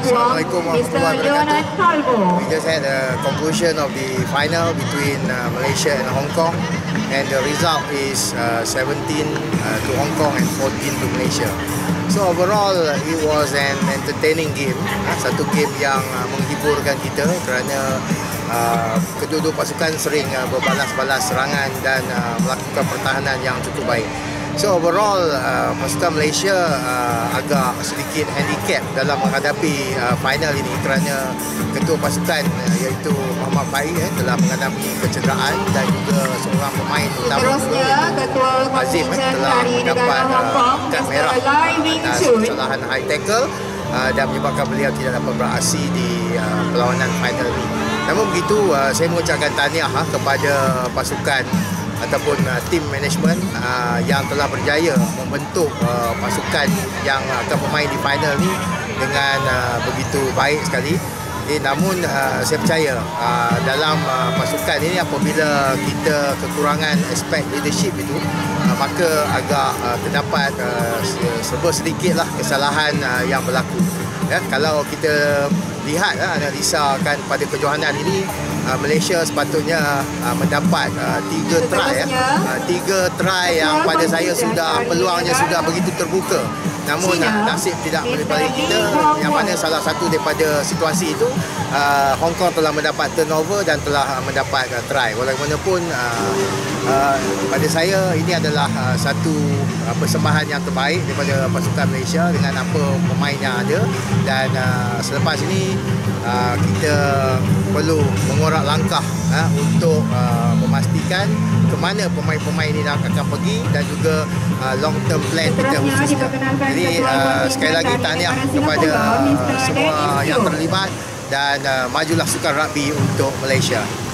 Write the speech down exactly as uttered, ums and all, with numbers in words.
Assalamualaikum warahmatullahi wabarakatuh. We just had a conclusion of the final between uh, Malaysia and Hong Kong, and the result is uh, seventeen uh, to Hong Kong and fourteen to Malaysia. So overall it was an entertaining game, uh, satu game yang uh, menghiburkan kita kerana uh, kedua-dua pasukan sering uh, berbalas-balas serangan dan uh, melakukan pertahanan yang cukup baik. So overall uh, pasukan Malaysia uh, agak sedikit handicap dalam menghadapi uh, final ini kerana ketua pasukan uh, iaitu Muhammad Faiz eh, telah menghadapi kecederaan dan juga seorang pemain utama Azim eh, telah mendapat uh, kad merah atas kesalahan high tackle uh, dan menyebabkan beliau tidak dapat beraksi di uh, perlawanan final ini. Namun begitu uh, saya mengucapkan tahniah uh, kepada pasukan ataupun uh, tim management uh, yang telah berjaya membentuk uh, pasukan yang akan bermain di final ni dengan uh, begitu baik sekali. Eh, namun uh, saya percaya uh, dalam uh, pasukan ini apabila kita kekurangan aspek leadership itu uh, maka agak uh, terdapat uh, serba sedikitlah kesalahan uh, yang berlaku. Ya, kalau kita lihat uh, analisa kan pada kejohanan ini, uh, Malaysia sepatutnya uh, mendapat uh, tiga try ya. Uh, tiga try yang pada saya sudah peluangnya sudah begitu terbuka. Namun uh, nasib tidak menyertai kita, yang mana salah satu daripada situasi itu uh, Hong Kong telah mendapat turnover dan telah uh, mendapat uh, try. Walaupun uh, uh, pada saya ini adalah uh, satu uh, persembahan yang terbaik daripada pasukan Malaysia dengan apa pemain yang ada, dan uh, selepas ini uh, kita perlu mengorak langkah uh, untuk uh, memastikan ke mana pemain-pemain ini akan pergi dan juga uh, long term plan kita khususnya. Jadi uh, sekali lagi tahniah kepada uh, semua yang terlibat, dan uh, majulah sukan rugby untuk Malaysia.